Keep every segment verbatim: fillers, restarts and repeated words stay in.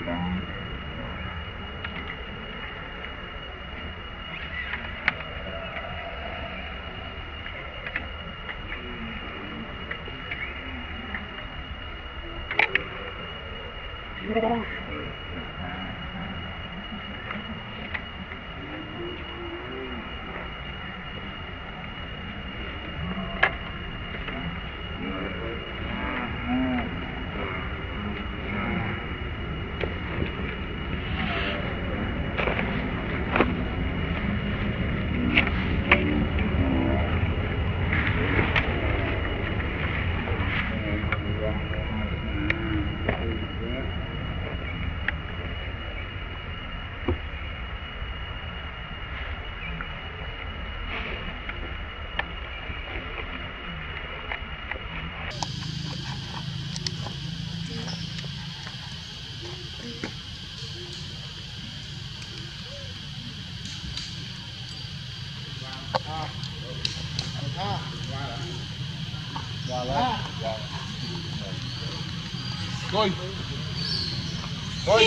Rồi. Rồi.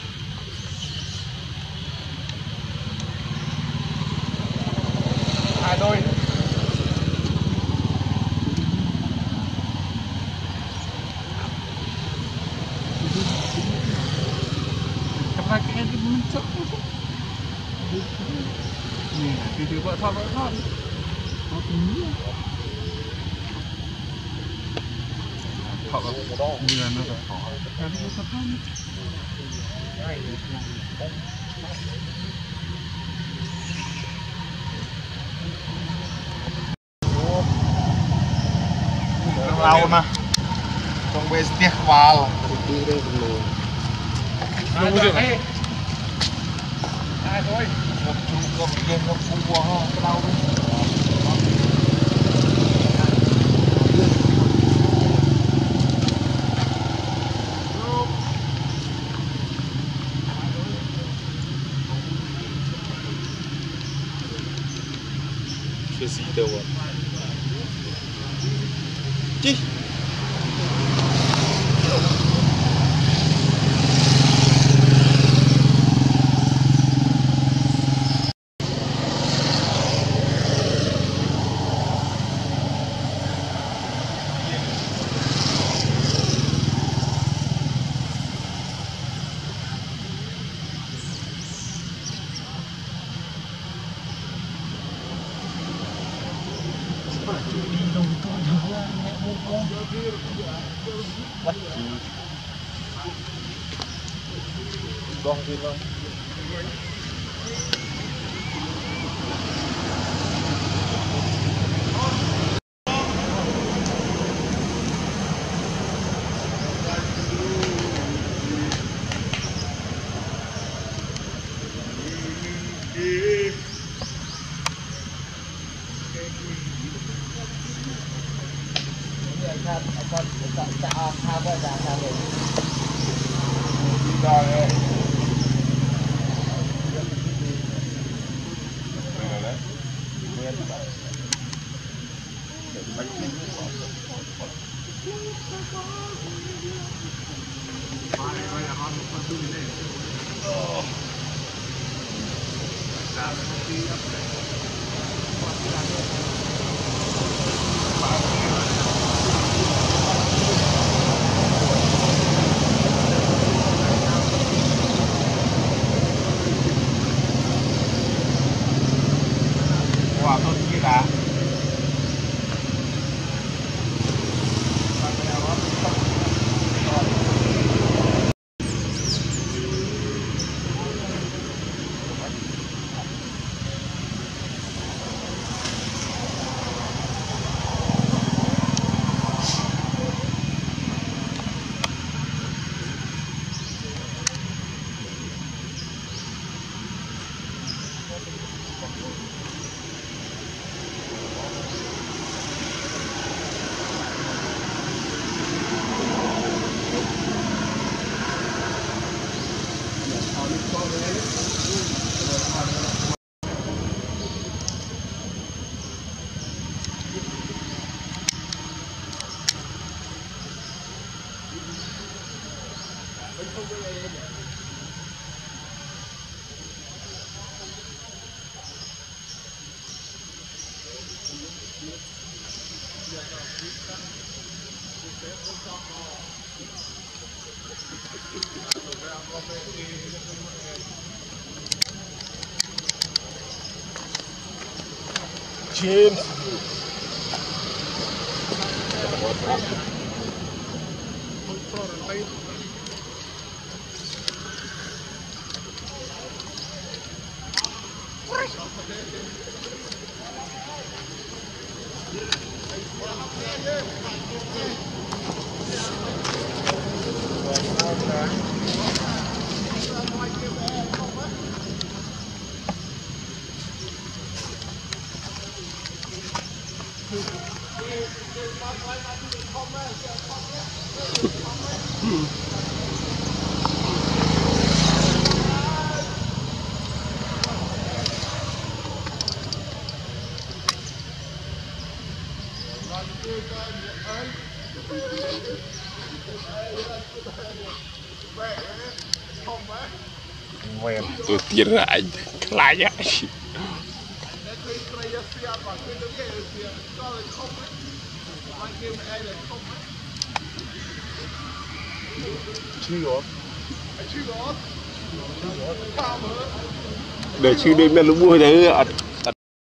Hai đôi. Cặp hai cái em mình chốc. Nè, từ từ vợ thoát vợ thoát. Nó tính. Họ có như là nó có khó em nó có thăm lâu mà trong bê tiếc vào đi đây luôn ai thôi ai thôi một chú cầm tiền một phú quá cái đau cái gì đâu ạ chi bong đi bong akan tak tak apa dah sampai. Dah eh. Wah, tuh kita. Không James. Tôi tiền ra anh lại vậy. Để chứ đêm nay nó mua đấy ạ.